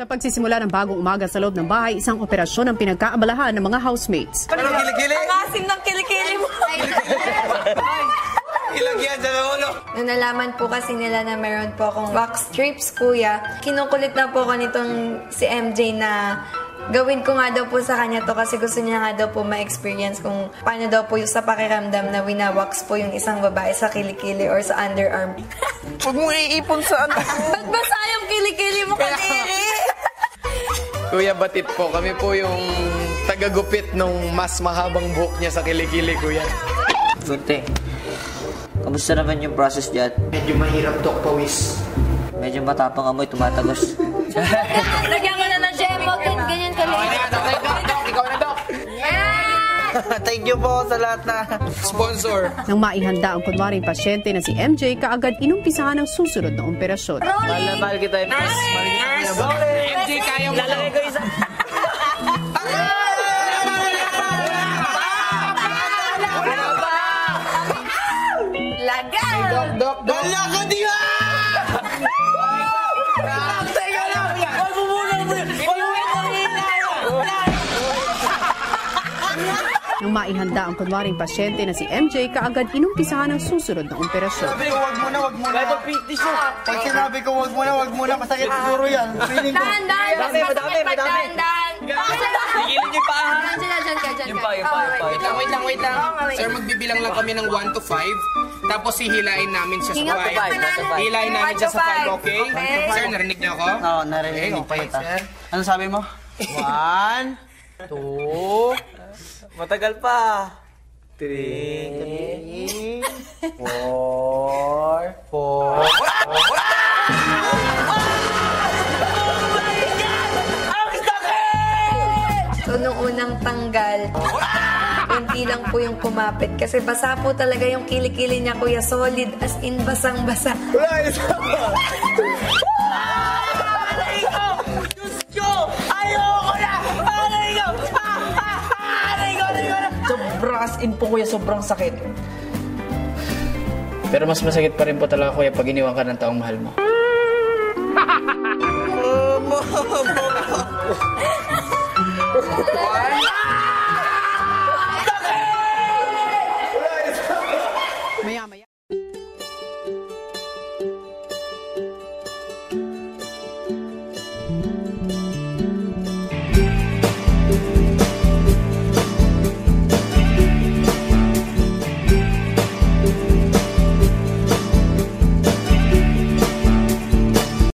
Sa pagsisimula ng bagong umaga sa loob ng bahay, isang operasyon ang pinagkaabalahan ng mga housemates. Anong kilikili? Ang asim ng kilikili mo! Ilagyan sa ulo. Nung nalaman po kasi nila na meron po akong wax strips, kuya, kinukulit na po ko nitong si MJ na gawin ko nga daw po sa kanya to kasi gusto niya nga daw po ma-experience kung paano daw po yung sa pakiramdam na winawax po yung isang babae sa kilikili or sa underarm. Huwag mong iipon sa ano. Ba't basa yung kilikili mo, kadiri? Kuya Batit po, kami po yung tagagupit nung mas mahabang buhok niya sa kilikili, kuya. Bunte, kamusta naman yung process dyan? Medyo mahirap, Dok Pawis. Medyo matapang amoy, tumatagos. Lagyan mo na ng gemo, ganyan ka lang. Ikaw na, Dok. Thank you po sa lahat na Sponsor. Nang maihanda ang kunwaring pasyente na si MJ, kaagad inumpisahan ang susunod na operasyon. mahal na mahal kita. Nurse! MJ, kaya mo. Lalagay ko isa. Lagay! Dok. Wala ko diya! Teka lang! Huwag mo muna mo yun! Nang maihanda ang kunwaring pasyente na si MJ, kaagad inumpisahan ang susunod na operasyon. Sabi ko, wag muna. Pag sinabi ko, wag muna, masakit siguro yan. Feeling ko. Dahan-dahan! Madami. Dahan-dahan! Tigilin niyo pa. Diyan ka. Yung pa. Wait lang. Sir, magbibilang lang kami ng 1 to 5. Tapos hihilain namin siya sa 5. Hihilain namin siya sa 5, okay? Sir, narinig niyo ako? Oo, narinig ko pa kita. Ano sabi mo? 1, 2, Matagal pa. 3, 4, 4. So, nung unang tanggal, kunti lang po yung kumapit. Kasi basa po talaga yung kilikili niya, kuya. Solid, as in basang-basa. Sobrang as in po kuya, sobrang sakit. Pero mas masakit pa rin po talaga kuya pag iniwan ka ng taong mahal mo.